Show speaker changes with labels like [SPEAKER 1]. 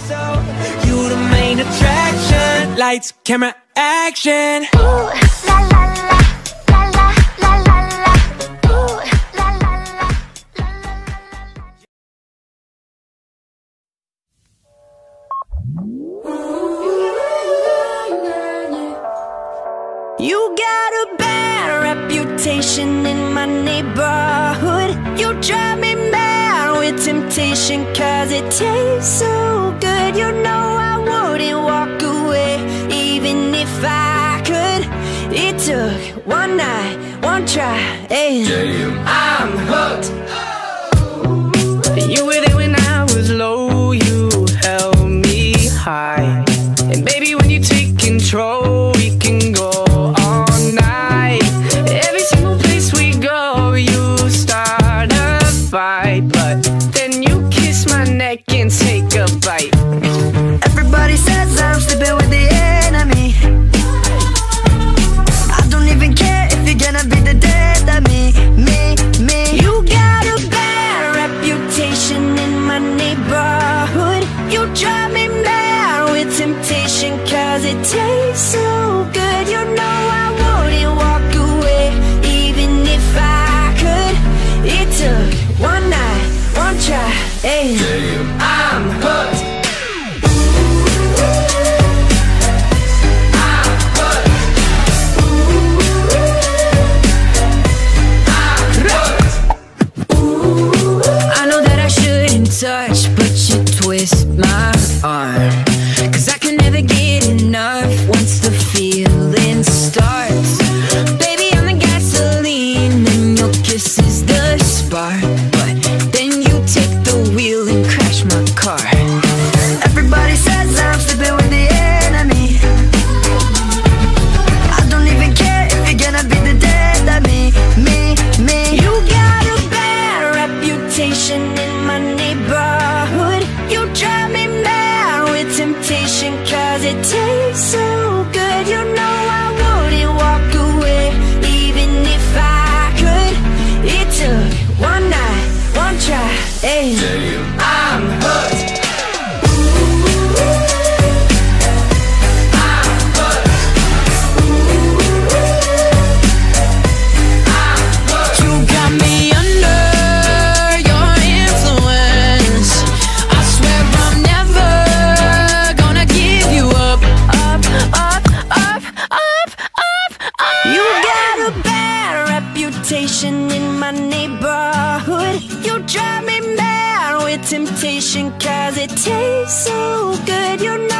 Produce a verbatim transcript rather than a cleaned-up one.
[SPEAKER 1] So you the main attraction. Lights, camera, action.
[SPEAKER 2] Ooh, la la la, la la la la la. Ooh, la la la, la la la. You got a bad reputation in my neighborhood. You drive me mad with temptation, cause it tastes so good. You know I wouldn't walk away even if I could. It took one night, one try, and damn, I'm hooked. You were there when I was low, you held me high. And baby, when you take control, we can go all night. Every single place we go, you start a fight, but then you kiss my neck and take a bite. Everybody says I'm sleeping with the enemy. I don't even care if you're gonna be the death of me, me, me. You got a bad reputation in my neighborhood. You drive me mad with temptation, cause it tastes so good. You know I wouldn't walk away even if I could. It took one night, one try, and damn, I'm hooked. Touch, but you twist my arm, cause I can never get enough once the feeling starts. Baby, I'm the gasoline and your kiss is the spark, but then you take the wheel and crash my car. Everybody says I'm sleeping with the enemy. I don't even care if you're gonna be the death of me, me, me. You got a bad reputation in my neighborhood. You drive me mad with temptation, cause it tastes so good. You know I wouldn't walk away even if I could. It took one night, one try, and damn, I'm hooked. In my neighborhood, you drive me mad with temptation, cause it tastes so good. You know